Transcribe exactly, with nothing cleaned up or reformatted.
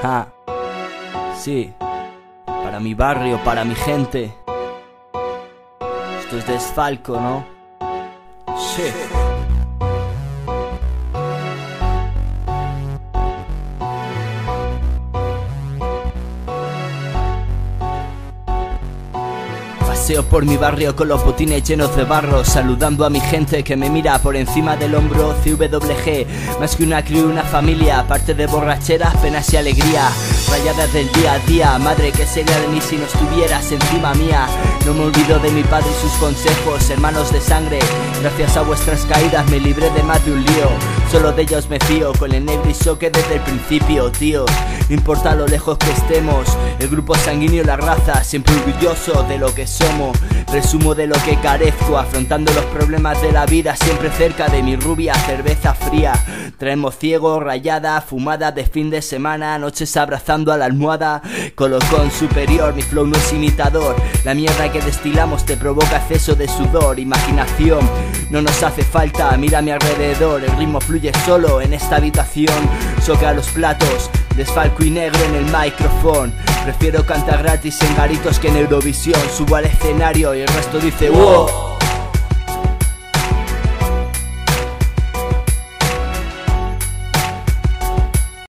Ja. Sí, para mi barrio, para mi gente. Esto es Desfalco, ¿no? Sí. Paseo por mi barrio con los botines llenos de barro, saludando a mi gente que me mira por encima del hombro. C W G, más que una crew, una familia, aparte de borracheras, penas y alegría, rayadas del día a día. Madre, ¿qué sería de mí si no estuvieras encima mía? No me olvido de mi padre y sus consejos, hermanos de sangre. Gracias a vuestras caídas me libré de más de un lío. Solo de ellos me fío, con el negro y soque desde el principio, tío. No importa lo lejos que estemos, el grupo sanguíneo y la raza, siempre orgulloso de lo que somos. Presumo de lo que carezco, afrontando los problemas de la vida, siempre cerca de mi rubia cerveza fría. Traemos ciego, rayada, fumada de fin de semana, noches abrazando a la almohada. Colocón superior, mi flow no es imitador. La mierda que destilamos te provoca exceso de sudor. Imaginación no nos hace falta, mira a mi alrededor. El ritmo fluye solo en esta habitación. Soca los platos, Desfalco y negro en el micrófono. Prefiero cantar gratis en garitos que en Eurovisión. Subo al escenario y el resto dice wow.